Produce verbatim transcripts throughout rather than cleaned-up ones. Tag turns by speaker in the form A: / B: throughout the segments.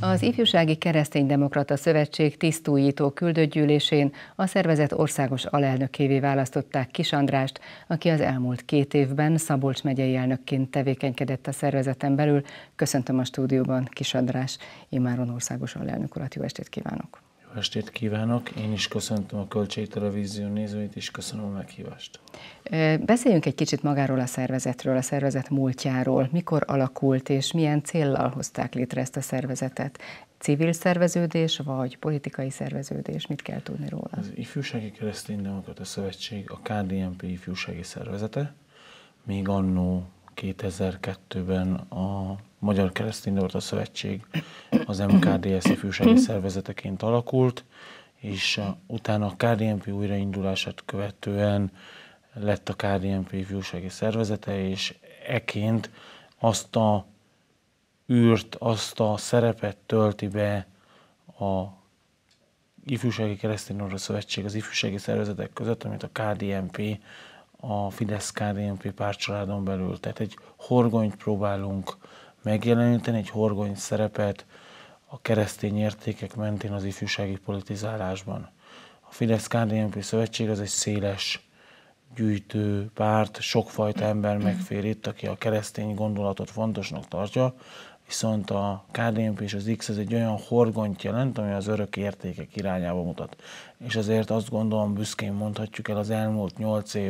A: Az Ifjúsági Kereszténydemokrata Szövetség tisztújító küldöttgyűlésén a szervezet országos alelnökévé választották Kiss Andrást, aki az elmúlt két évben Szabolcs megyei elnökként tevékenykedett a szervezeten belül. Köszöntöm a stúdióban Kiss András, immáron országos alelnök urat, jó estét kívánok!
B: Jó estét kívánok! Én is köszöntöm a Kölcsei Televízió nézőit, és köszönöm a meghívást.
A: Beszéljünk egy kicsit magáról a szervezetről, a szervezet múltjáról. Mikor alakult, és milyen céllal hozták létre ezt a szervezetet? Civil szerveződés, vagy politikai szerveződés? Mit kell tudni róla?
B: Az Ifjúsági Kereszténydemokrata Szövetség a ká dé en pé ifjúsági szervezete, még annó kétezer-kettőben a Magyar Kereszténydemokrata Szövetség az em ká dé es ifjúsági szervezeteként alakult, és utána a ká dé en pé újraindulását követően lett a ká dé en pé ifjúsági szervezete, és eként azt a űrt, azt a szerepet tölti be a Ifjúsági Kereszténydemokrata Szövetség az ifjúsági szervezetek között, amit a ká dé en pé, a Fidesz-ká dé en pé pártcsaládon belül. Tehát egy horgonyt próbálunk megjeleníteni, egy horgony szerepet a keresztény értékek mentén az ifjúsági politizálásban. A Fidesz-ká dé en pé szövetség az egy széles gyűjtő párt, sokfajta ember megfér itt, aki a keresztény gondolatot fontosnak tartja, viszont a ká dé en pé és az X ez egy olyan horgonyt jelent, ami az örök értékek irányába mutat. És ezért azt gondolom, büszkén mondhatjuk el az elmúlt nyolc év,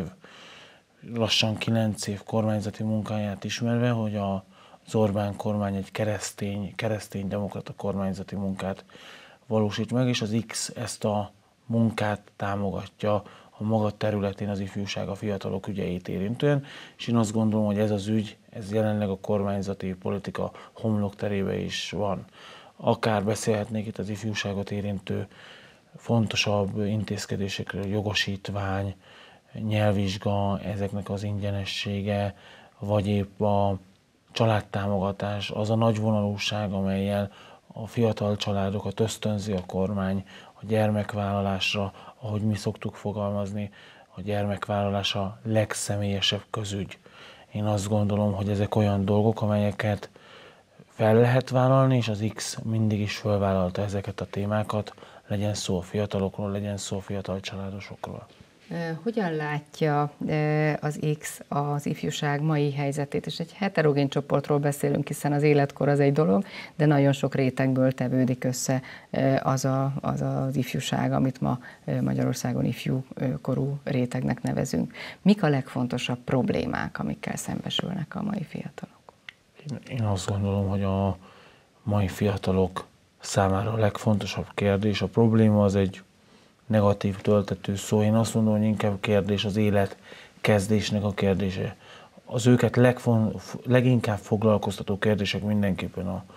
B: lassan kilenc év kormányzati munkáját ismerve, hogy a az Orbán kormány egy keresztény, keresztény demokrata kormányzati munkát valósít meg, és az X ezt a munkát támogatja a maga területén az ifjúság, a fiatalok ügyeit érintően, és én azt gondolom, hogy ez az ügy, ez jelenleg a kormányzati politika homlokterébe is van. Akár beszélhetnék itt az ifjúságot érintő fontosabb intézkedésekről, jogosítvány, nyelvvizsga, ezeknek az ingyenessége, vagy épp a családtámogatás, az a nagy vonalúság, amellyel a fiatal családokat ösztönzi a kormány a gyermekvállalásra, ahogy mi szoktuk fogalmazni, a gyermekvállalás a legszemélyesebb közügy. Én azt gondolom, hogy ezek olyan dolgok, amelyeket fel lehet vállalni, és az X mindig is felvállalta ezeket a témákat, legyen szó a fiatalokról, legyen szó a fiatal családosokról.
A: Hogyan látja az X az ifjúság mai helyzetét? És egy heterogén csoportról beszélünk, hiszen az életkor az egy dolog, de nagyon sok rétegből tevődik össze az a, az, az ifjúság, amit ma Magyarországon ifjúkorú rétegnek nevezünk. Mik a legfontosabb problémák, amikkel szembesülnek a mai fiatalok?
B: Én azt gondolom, hogy a mai fiatalok számára a legfontosabb kérdés, a probléma az egy negatív töltető szó. Én azt mondom, hogy inkább kérdés az élet kezdésnek a kérdése. Az őket legfon, leginkább foglalkoztató kérdések mindenképpen a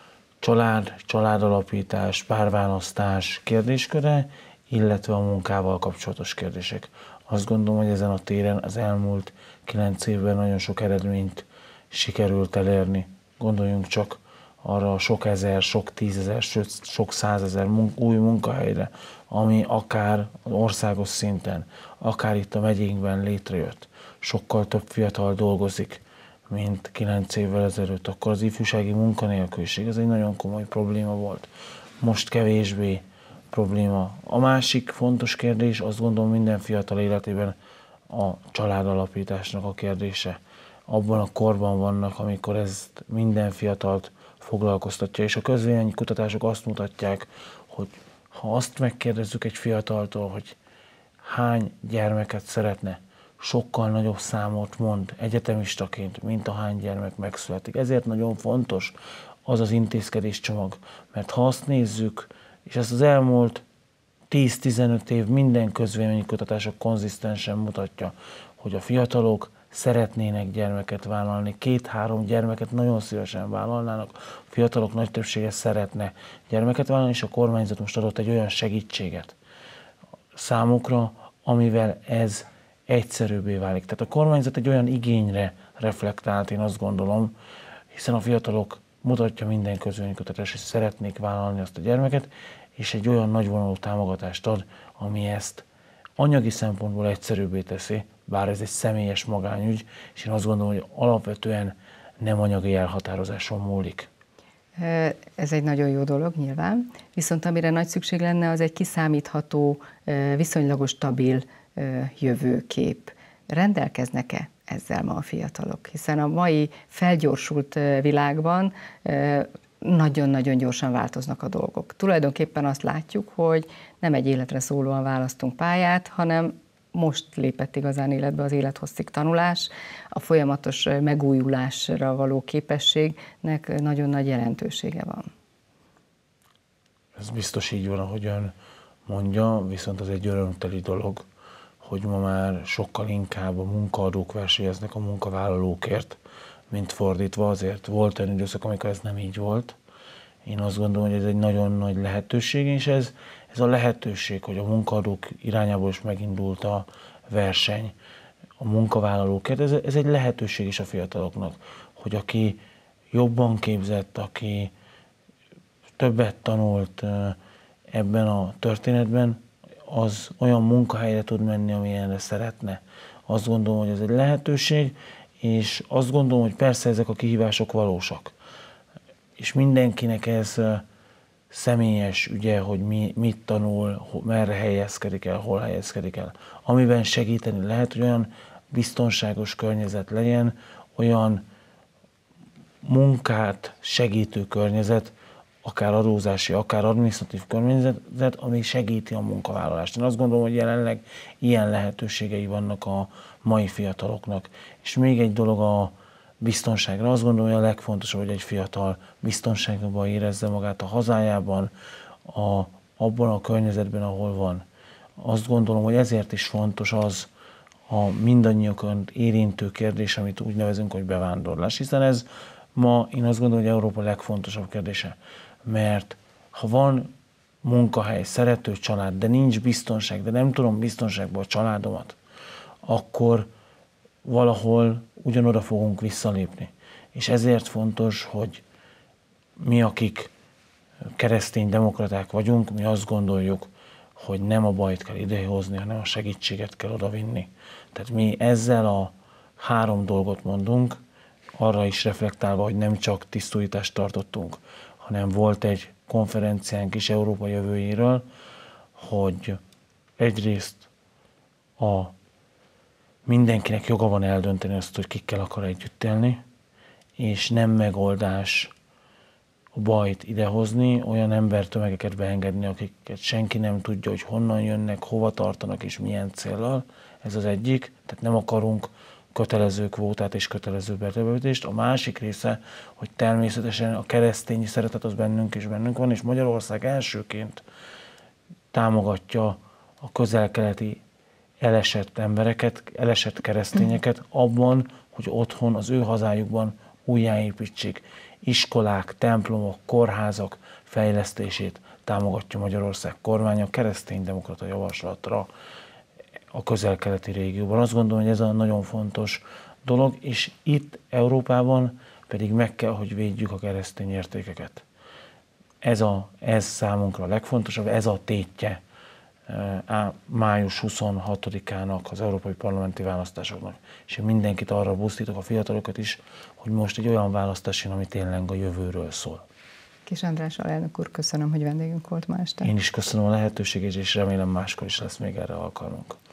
B: család, családalapítás, párválasztás kérdésköre, illetve a munkával kapcsolatos kérdések. Azt gondolom, hogy ezen a téren az elmúlt kilenc évben nagyon sok eredményt sikerült elérni. Gondoljunk csak arra a sok ezer, sok tízezer, sőt sok százezer munk, új munkahelyre, ami akár országos szinten, akár itt a megyénkben létrejött. Sokkal több fiatal dolgozik, mint kilenc évvel ezelőtt. Akkor az ifjúsági munkanélküliség, ez egy nagyon komoly probléma volt. Most kevésbé probléma. A másik fontos kérdés, azt gondolom minden fiatal életében a családalapításnak a kérdése. Abban a korban vannak, amikor ezt minden fiatalt foglalkoztatja, és a közvéleménykutatások azt mutatják, hogy ha azt megkérdezzük egy fiataltól, hogy hány gyermeket szeretne, sokkal nagyobb számot mond egyetemistaként, mint a hány gyermek megszületik. Ezért nagyon fontos az az intézkedéscsomag, mert ha azt nézzük, és ezt az elmúlt tíz-tizenöt év minden közvéleménykutatások konzisztensen mutatja, hogy a fiatalok szeretnének gyermeket vállalni, két-három gyermeket nagyon szívesen vállalnának, a fiatalok nagy többsége szeretne gyermeket vállalni, és a kormányzat most adott egy olyan segítséget számukra, amivel ez egyszerűbbé válik. Tehát a kormányzat egy olyan igényre reflektált, én azt gondolom, hiszen a fiatalok mutatja minden közvéleménykutatás, hogy szeretnék vállalni azt a gyermeket, és egy olyan nagyvonalú támogatást ad, ami ezt anyagi szempontból egyszerűbbé teszi, bár ez egy személyes magányügy, és én azt gondolom, hogy alapvetően nem anyagi elhatározáson múlik.
A: Ez egy nagyon jó dolog nyilván, viszont amire nagy szükség lenne, az egy kiszámítható, viszonylagos stabil jövőkép. Rendelkeznek-e ezzel ma a fiatalok? Hiszen a mai felgyorsult világban nagyon-nagyon gyorsan változnak a dolgok. Tulajdonképpen azt látjuk, hogy nem egy életre szólóan választunk pályát, hanem most lépett igazán életbe az élethosszig tanulás, a folyamatos megújulásra való képességnek nagyon nagy jelentősége van.
B: Ez biztos így van, ahogy ön mondja, viszont az egy örömteli dolog, hogy ma már sokkal inkább a munkaadók versenyeznek a munkavállalókért, mint fordítva. Azért volt olyan időszak, amikor ez nem így volt. Én azt gondolom, hogy ez egy nagyon nagy lehetőség, és ez, ez a lehetőség, hogy a munkaadók irányából is megindult a verseny a munkavállalókért, ez, ez egy lehetőség is a fiataloknak, hogy aki jobban képzett, aki többet tanult ebben a történetben, az olyan munkahelyre tud menni, amilyenre szeretne. Azt gondolom, hogy ez egy lehetőség, és azt gondolom, hogy persze ezek a kihívások valósak. És mindenkinek ez személyes ügye, hogy mi, mit tanul, merre helyezkedik el, hol helyezkedik el. Amiben segíteni lehet, hogy olyan biztonságos környezet legyen, olyan munkát segítő környezet, akár adózási, akár adminisztratív környezet, ami segíti a munkavállalást. Én azt gondolom, hogy jelenleg ilyen lehetőségei vannak a mai fiataloknak. És még egy dolog a biztonságra. Azt gondolom, hogy a legfontosabb, hogy egy fiatal biztonságban érezze magát a hazájában, a, abban a környezetben, ahol van. Azt gondolom, hogy ezért is fontos az a mindannyiukat érintő kérdés, amit úgy nevezünk, hogy bevándorlás. Hiszen ez ma, én azt gondolom, hogy Európa legfontosabb kérdése. Mert ha van munkahely, szerető család, de nincs biztonság, de nem tudom biztonságban a családomat, akkor valahol ugyanoda fogunk visszalépni. És ezért fontos, hogy mi, akik keresztény demokraták vagyunk, mi azt gondoljuk, hogy nem a bajt kell idehozni, hanem a segítséget kell odavinni. Tehát mi ezzel a három dolgot mondunk, arra is reflektálva, hogy nem csak tisztújítást tartottunk, hanem volt egy konferenciánk is Európa jövőjéről, hogy egyrészt a mindenkinek joga van eldönteni azt, hogy kikkel akar együtt élni, és nem megoldás a bajt idehozni, olyan embertömegeket beengedni, akiket senki nem tudja, hogy honnan jönnek, hova tartanak és milyen céllal. Ez az egyik, tehát nem akarunk kötelező kvótát és kötelező betelepítést. A másik része, hogy természetesen a keresztény szeretet az bennünk is bennünk van, és Magyarország elsőként támogatja a közel-keleti elesett embereket, elesett keresztényeket abban, hogy otthon, az ő hazájukban újjáépítsék. Iskolák, templomok, kórházak fejlesztését támogatja Magyarország kormánya kereszténydemokrata javaslatra a közel-keleti régióban. Azt gondolom, hogy ez a nagyon fontos dolog, és itt Európában pedig meg kell, hogy védjük a keresztény értékeket. Ez, a, ez számunkra a legfontosabb, ez a tétje május huszonhatodikának, az európai parlamenti választásoknak. És én mindenkit arra buzdítok, a fiatalokat is, hogy most egy olyan választás jön, ami tényleg a jövőről szól.
A: Kis András alelnök úr, köszönöm, hogy vendégünk volt ma este.
B: Én is köszönöm a lehetőséget, és remélem máskor is lesz még erre alkalmunk.